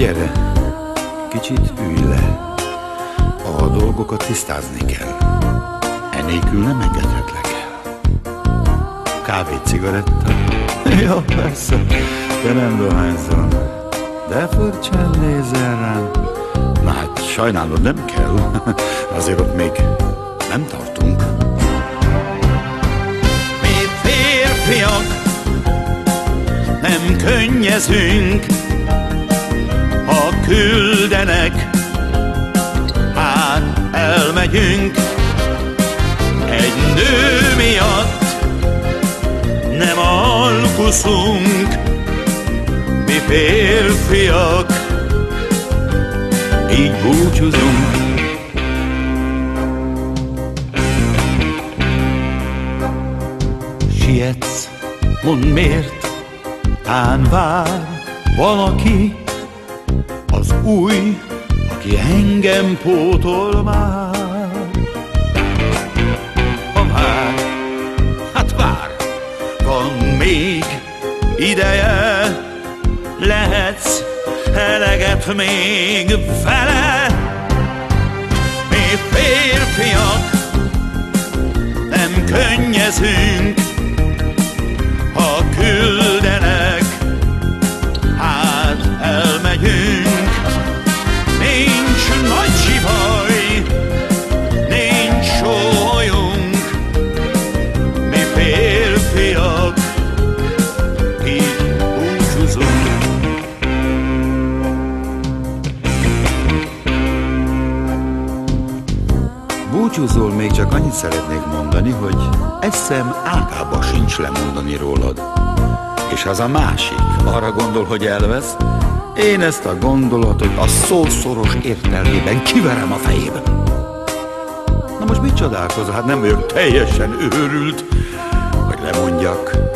Gyere, kicsit ülj le. A dolgokat tisztázni kell. Enélkül nem engedhetlek el. Kávét, cigaretta? Ja, persze, te nem dohányzol. De furcsán nézel rám. Na hát, sajnálod, nem kell. Azért ott még nem tartunk. Mi férfiak nem könnyezünk, ha küldenek, hát elmegyünk. Egy nő miatt nem alkuszunk, mi férfiak így búcsúzunk. Sietsz, mondd miért, tán vár valaki, az új, aki engem pótol már. Ha vár, hát vár, van még ideje, lehetsz eleget még vele. Mi férfiak nem könnyezünk, ha küldenek, hát elmegyünk. Nincs nagy zsivaj, nincs sólyunk, mi férfiak így búcsúzunk. Búcsúzol, még csak annyit szeretnék mondani, hogy eszem ágába sincs lemondani rólad. És az a másik arra gondol, hogy elvesz, én ezt a gondolatot a szó szoros értelmében kiverem a fejében. Na most mit csodálkozol? Hát nem vagyok teljesen őrült, hogy lemondjak.